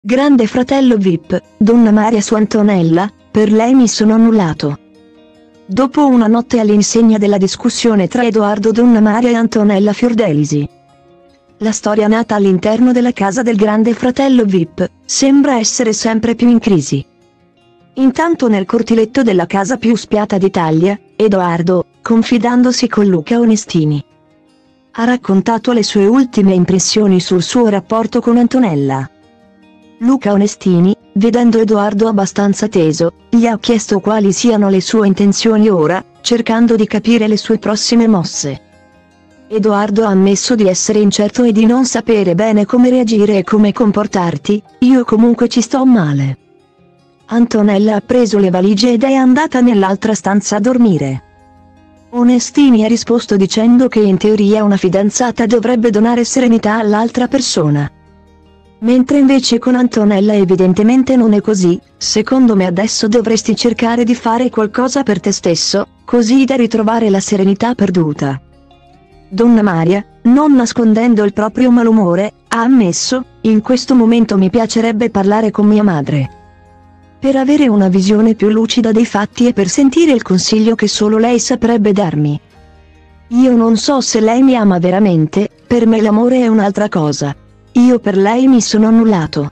Grande fratello VIP, Donna Maria su Antonella, per lei mi sono annullato. Dopo una notte all'insegna della discussione tra Edoardo Donna Maria e Antonella Fiordelisi. La storia nata all'interno della casa del grande fratello VIP, sembra essere sempre più in crisi. Intanto nel cortiletto della casa più spiata d'Italia, Edoardo, confidandosi con Luca Onestini, ha raccontato le sue ultime impressioni sul suo rapporto con Antonella. Luca Onestini, vedendo Edoardo abbastanza teso, gli ha chiesto quali siano le sue intenzioni ora, cercando di capire le sue prossime mosse. Edoardo ha ammesso di essere incerto e di non sapere bene come reagire e come comportarti, io comunque ci sto male. Antonella ha preso le valigie ed è andata nell'altra stanza a dormire. Onestini ha risposto dicendo che in teoria una fidanzata dovrebbe donare serenità all'altra persona. Mentre invece con Antonella evidentemente non è così, secondo me adesso dovresti cercare di fare qualcosa per te stesso, così da ritrovare la serenità perduta. Donna Maria, non nascondendo il proprio malumore, ha ammesso, in questo momento mi piacerebbe parlare con mia madre. Per avere una visione più lucida dei fatti e per sentire il consiglio che solo lei saprebbe darmi. Io non so se lei mi ama veramente, per me l'amore è un'altra cosa. Io per lei mi sono annullato.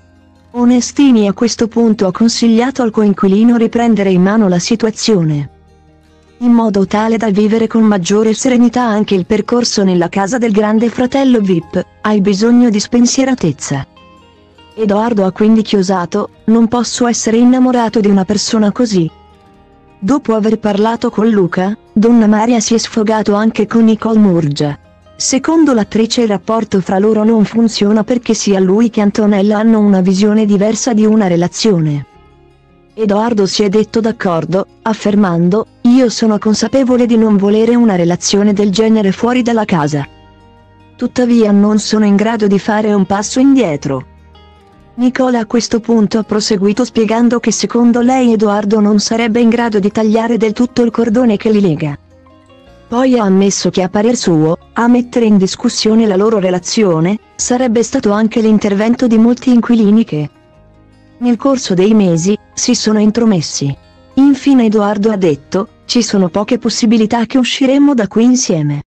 Onestini a questo punto ha consigliato al coinquilino riprendere in mano la situazione, in modo tale da vivere con maggiore serenità anche il percorso nella casa del grande fratello VIP, hai bisogno di spensieratezza. Edoardo ha quindi chiosato, non posso essere innamorato di una persona così. Dopo aver parlato con Luca, Donna Maria si è sfogato anche con Nicole Murgia. Secondo l'attrice il rapporto fra loro non funziona perché sia lui che Antonella hanno una visione diversa di una relazione. Edoardo si è detto d'accordo, affermando, io sono consapevole di non volere una relazione del genere fuori dalla casa. Tuttavia non sono in grado di fare un passo indietro. Nicole a questo punto ha proseguito spiegando che secondo lei Edoardo non sarebbe in grado di tagliare del tutto il cordone che li lega. Poi ha ammesso che a parer suo, a mettere in discussione la loro relazione, sarebbe stato anche l'intervento di molti inquilini che, nel corso dei mesi, si sono intromessi. Infine Edoardo ha detto, ci sono poche possibilità che usciremo da qui insieme.